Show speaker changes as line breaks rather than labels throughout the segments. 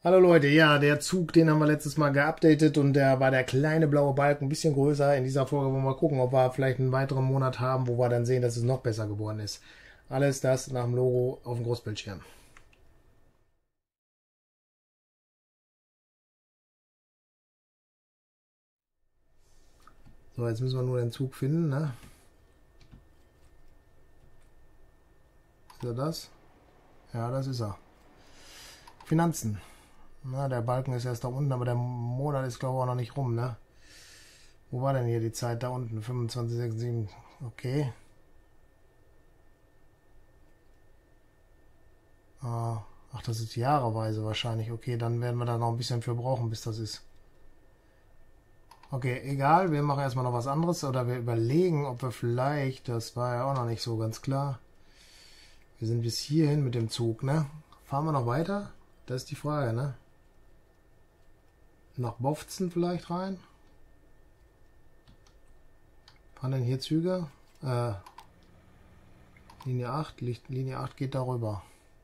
Hallo Leute, ja, der Zug, den haben wir letztes Mal geupdatet und da war der kleine blaue Balken ein bisschen größer. In dieser Folge wollen wir gucken, ob wir vielleicht einen weiteren Monat haben, wo wir dann sehen, dass es noch besser geworden ist. Alles das nach dem Logo auf dem Großbildschirm. So, jetzt müssen wir nur den Zug finden, ne? Ist er das? Ja, das ist er. Finanzen. Na, der Balken ist erst da unten, aber der Monat ist glaube ich auch noch nicht rum, ne? Wo war denn hier die Zeit? Da unten, 25, 6, 7. Okay. Ach, das ist jahreweise wahrscheinlich. Okay, dann werden wir da noch ein bisschen für brauchen, bis das ist. Okay, egal, wir machen erstmal noch was anderes oder wir überlegen, ob wir vielleicht, das war ja auch noch nicht so ganz klar, wir sind bis hierhin mit dem Zug, ne? Fahren wir noch weiter? Das ist die Frage, ne? Nach Bofzen vielleicht rein? Fahren denn hier Züge? Linie 8, Linie 8 geht darüber.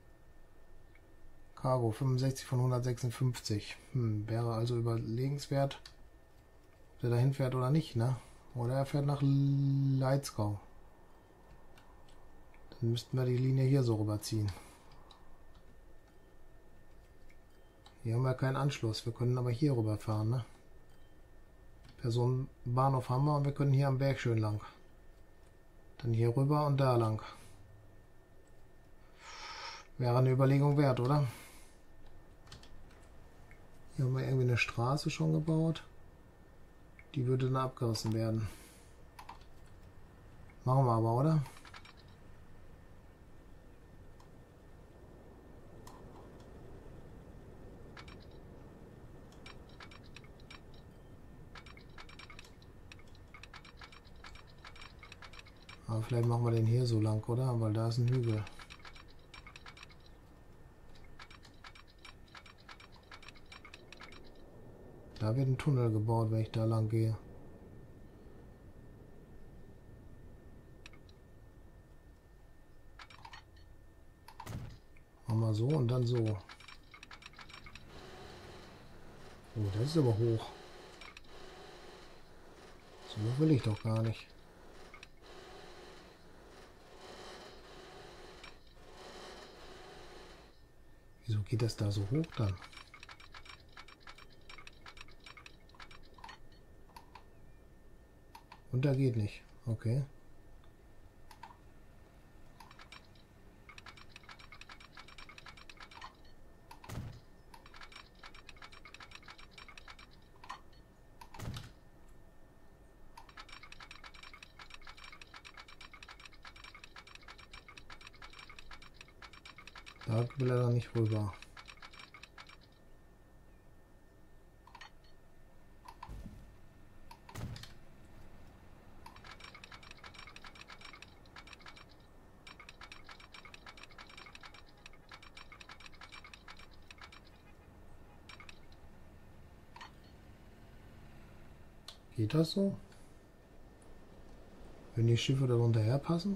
Cargo 65 von 156. Wäre also überlegenswert, ob der dahin fährt oder nicht, ne? Oder er fährt nach Leitzgau. Dann müssten wir die Linie hier so rüberziehen. Hier haben wir keinen Anschluss. Wir können aber hier rüberfahren, ne? Personenbahnhof haben wir und wir können hier am Berg schön lang. Dann hier rüber und da lang. Wäre eine Überlegung wert, oder? Hier haben wir irgendwie eine Straße schon gebaut. Die würde dann abgerissen werden. Machen wir aber, oder? Aber vielleicht machen wir den hier so lang, oder? Weil da ist ein Hügel. Da wird ein Tunnel gebaut, wenn ich da lang gehe. Machen wir so und dann so. Oh, das ist aber hoch. So hoch will ich doch gar nicht. Wieso geht das da so hoch dann? Und da geht nicht. Okay. Da will er dann nicht rüber. Geht das so? Wenn die Schiffe darunter herpassen?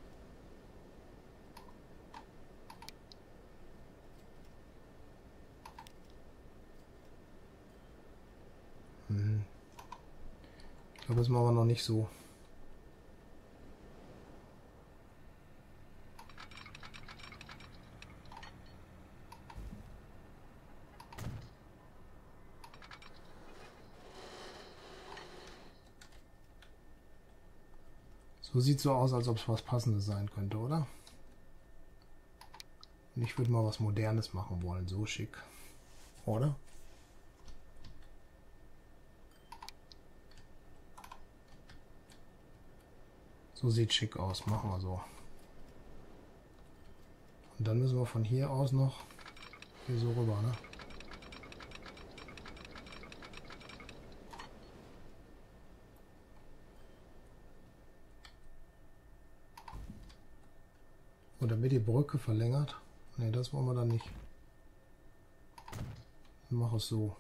Ich glaube, das machen wir noch nicht so. So sieht so aus, als ob es was Passendes sein könnte, oder? Und ich würde mal was Modernes machen wollen. So schick. Oder? So sieht schick aus. Machen wir so. Und dann müssen wir von hier aus noch hier so rüber, ne? Und dann wird die Brücke verlängert. Ne, das wollen wir dann nicht. Ich mache es so.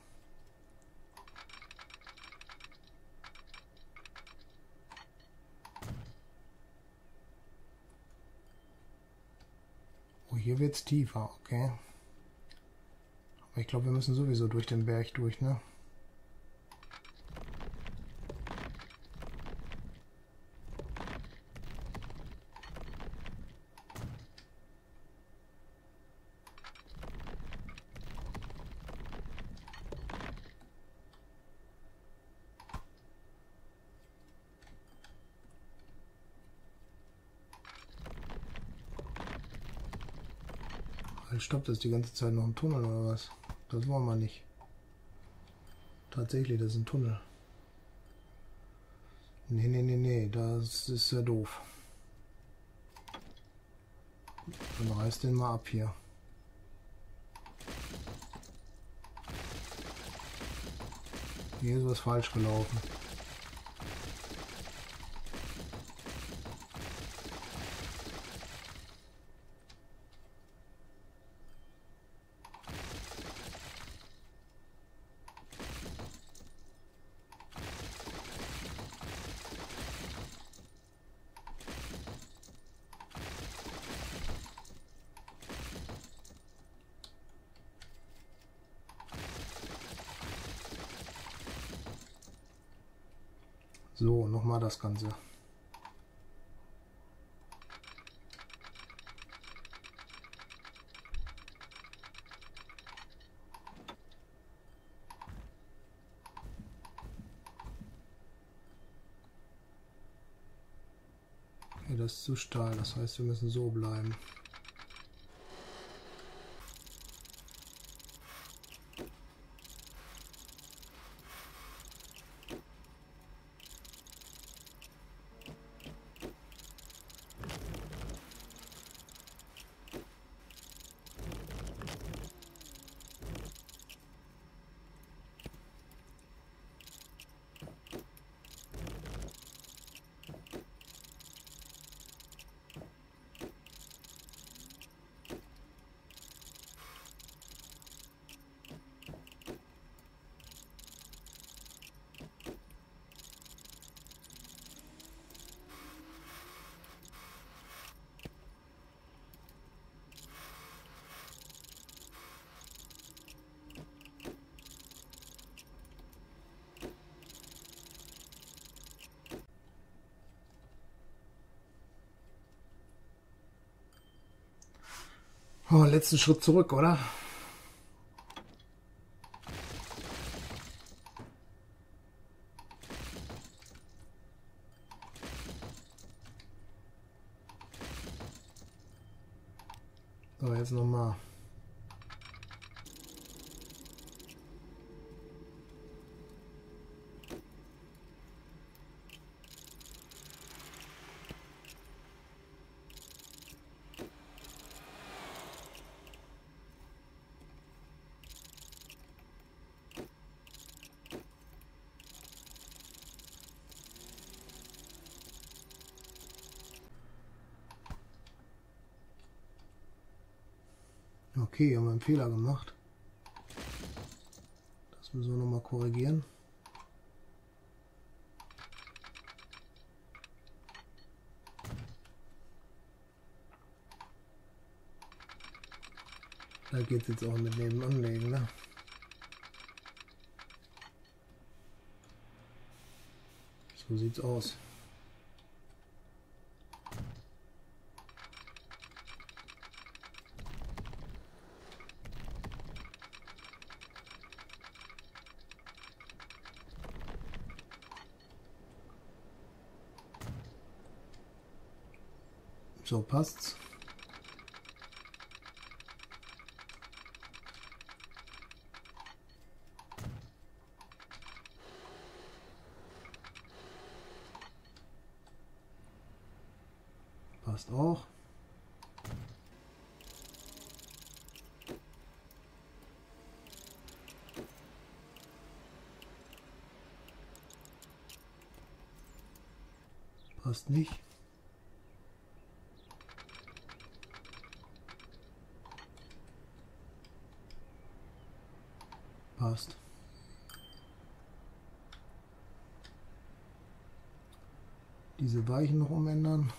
Oh, hier wird es tiefer, okay. Aber ich glaube, wir müssen sowieso durch den Berg durch, ne? Halt, stoppt das die ganze Zeit noch ein Tunnel oder was? Das wollen wir nicht. Tatsächlich, das ist ein Tunnel. Nee, nee, nee, nee, das ist ja doof. Dann reiß den mal ab hier. Hier ist was falsch gelaufen. So, nochmal das Ganze. Okay, das ist zu steil, das heißt, wir müssen so bleiben. Oh, letzten Schritt zurück, oder? So, jetzt nochmal. Okay, haben wir einen Fehler gemacht. Das müssen wir nochmal korrigieren. Da geht es jetzt auch mit Nebenanlegen, ne? So sieht's aus. So passt's. Passt auch. Passt nicht. Passt. Diese Weichen noch umändern.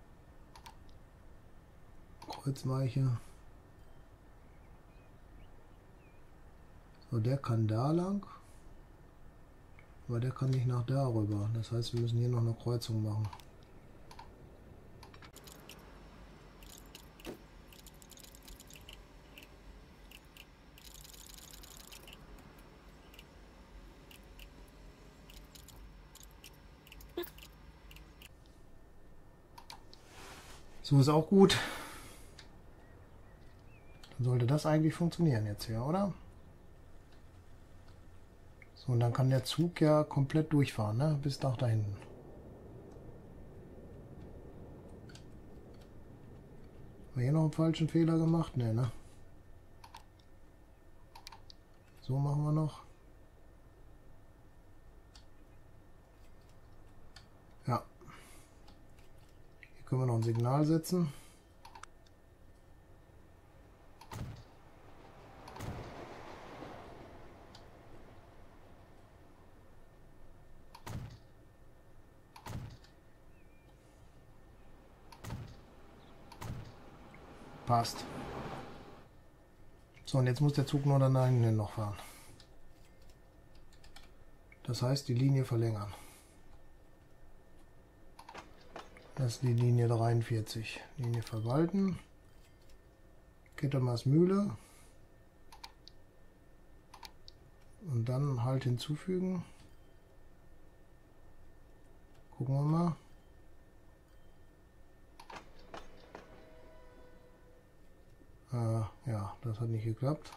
Kreuzweiche. So, der kann da lang. Aber der kann nicht nach da rüber. Das heißt, wir müssen hier noch eine Kreuzung machen. So ist auch gut. Dann sollte das eigentlich funktionieren jetzt hier, oder? So, und dann kann der Zug ja komplett durchfahren, ne? Bis nach da hinten. Haben wir hier noch einen falschen Fehler gemacht? Ne, ne? So machen wir noch. Ja. Hier können wir noch ein Signal setzen. Passt. So, und jetzt muss der Zug nur dann da hinten noch fahren. Das heißt, die Linie verlängern. Das ist die Linie 43. Linie verwalten. Kettermers Mühle. Und dann Halt hinzufügen. Gucken wir mal. Ja, das hat nicht geklappt.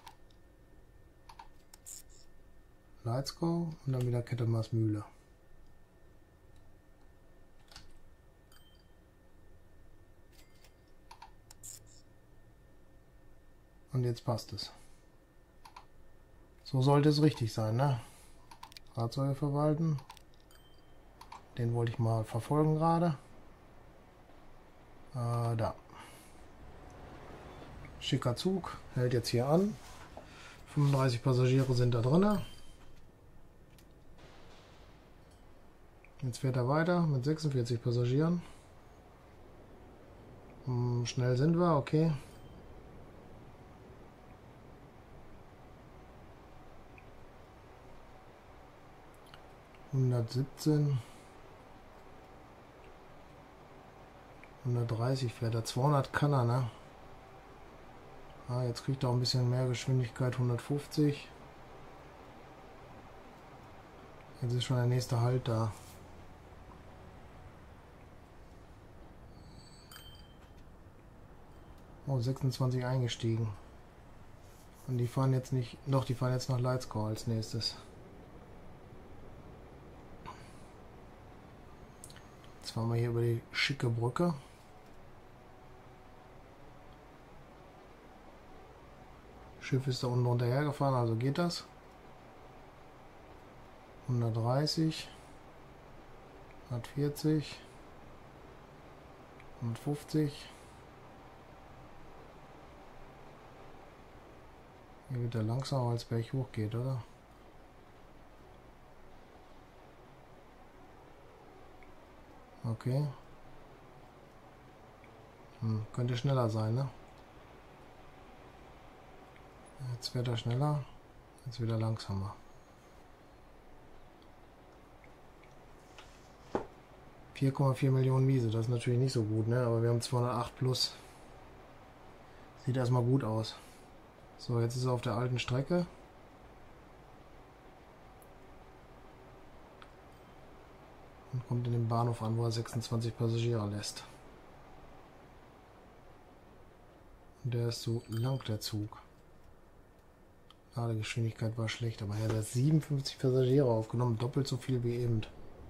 Let's go. Und dann wieder Kettermers Mühle. Und jetzt passt es. So sollte es richtig sein, ne? Fahrzeuge verwalten. Den wollte ich mal verfolgen gerade. Da. Schicker Zug. Hält jetzt hier an. 35 Passagiere sind da drin. Jetzt fährt er weiter mit 46 Passagieren. Schnell sind wir, okay. (117) 130 fährt er. 200 kann er, ne? Ah, jetzt kriegt er auch ein bisschen mehr Geschwindigkeit. 150. Jetzt ist schon der nächste Halt da. Oh, 26 eingestiegen. Und die fahren jetzt nicht... Doch, die fahren jetzt nach Leitzkau als nächstes. Jetzt fahren wir hier über die schicke Brücke. Schiff ist da unten runterher gefahren, also geht das. 130. 140. 150. Hier wird er langsamer, als Berg hoch geht, oder? Okay. Könnte schneller sein, ne? Jetzt wird er schneller, jetzt wieder langsamer. 4,4 Millionen Miese, das ist natürlich nicht so gut, ne? Aber wir haben 208 plus. Sieht erstmal gut aus. So, jetzt ist er auf der alten Strecke. Und kommt in den Bahnhof an, wo er 26 Passagiere lässt. Und der ist so lang, der Zug. Ladegeschwindigkeit war schlecht, aber er hat 57 Passagiere aufgenommen, doppelt so viel wie eben.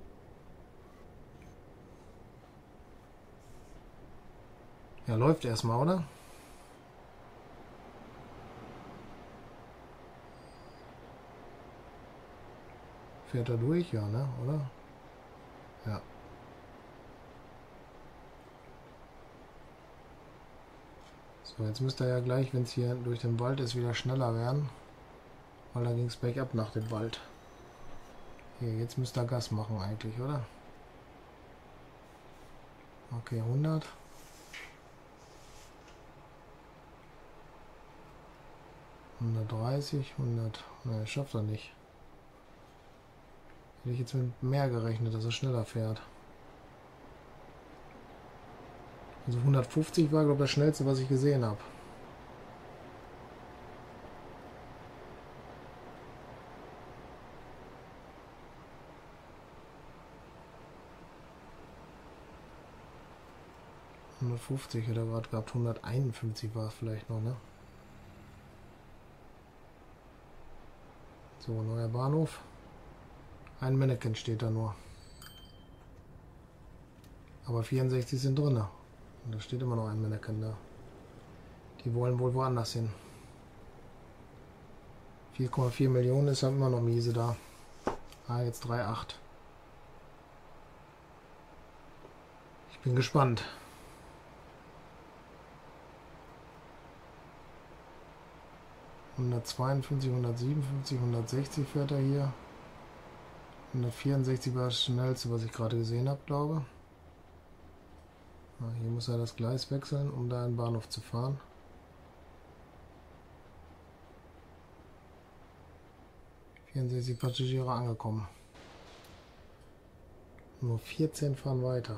Ja, läuft erstmal, oder? Fährt er durch? Ja, ne? Oder? Ja. So, jetzt müsste er ja gleich, wenn es hier durch den Wald ist, wieder schneller werden. Weil da ging es bergab nach dem Wald. Hier, jetzt müsste er Gas machen eigentlich, oder? Okay, 100. . 110. 130, 100. Ne, schafft er nicht. Hätte ich jetzt mit mehr gerechnet, dass er schneller fährt. Also 150 war, glaube ich, das schnellste, was ich gesehen habe. ...150 hätte er gerade gehabt, 151 war es vielleicht noch, ne? So, neuer Bahnhof. Ein Mannequin steht da nur. Aber 64 sind drin. Und da steht immer noch ein Mannequin da. Die wollen wohl woanders hin. 4,4 Millionen ist halt immer noch miese da. Ah, jetzt 3,8. Ich bin gespannt. ...152, 157, 160 fährt er hier. 164 war das schnellste, was ich gerade gesehen habe, glaube. Hier muss er das Gleis wechseln, um da in den Bahnhof zu fahren. ...64 Passagiere angekommen. Nur 14 fahren weiter.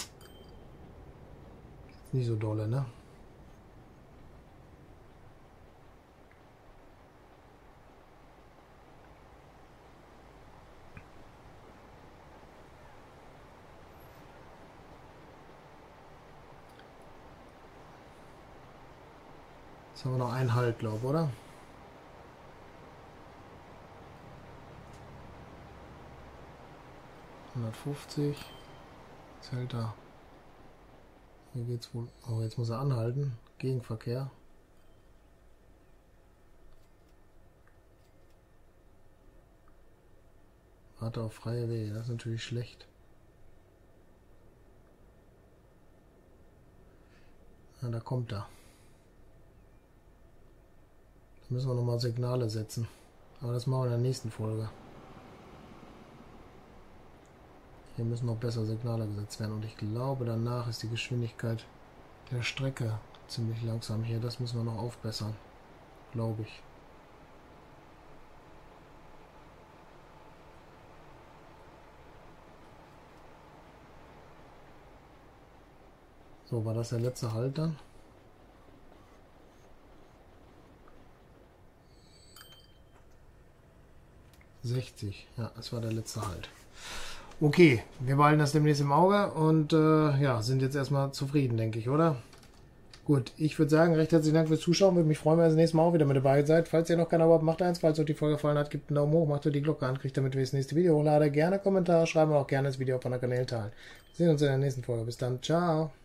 Ist nicht so dolle, ne? Jetzt haben wir noch einen Halt, glaube ich, oder? ...150. Jetzt hält er. Hier geht's wohl... Oh, jetzt muss er anhalten. Gegenverkehr. Warte auf freie Wege. Das ist natürlich schlecht. Ja, da kommt er. Da müssen wir nochmal Signale setzen. Aber das machen wir in der nächsten Folge. Hier müssen noch besser Signale gesetzt werden. Und ich glaube, danach ist die Geschwindigkeit der Strecke ziemlich langsam hier. Das müssen wir noch aufbessern. Glaube ich. So, war das der letzte Halt dann? Ja, das war der letzte Halt. Okay, wir behalten das demnächst im Auge und ja, sind jetzt erstmal zufrieden, denke ich, oder? Gut, ich würde sagen, recht herzlichen Dank fürs Zuschauen. Würde mich freuen, wenn ihr das nächste Mal auch wieder mit dabei seid. Falls ihr noch kein Abo habt, macht eins. Falls euch die Folge gefallen hat, gebt einen Daumen hoch, macht euch die Glocke an, kriegt damit, wenn ich das nächste Video hochlade. Gerne Kommentare schreiben und auch gerne das Video auf meiner Kanäle teilen. Wir sehen uns in der nächsten Folge. Bis dann, ciao!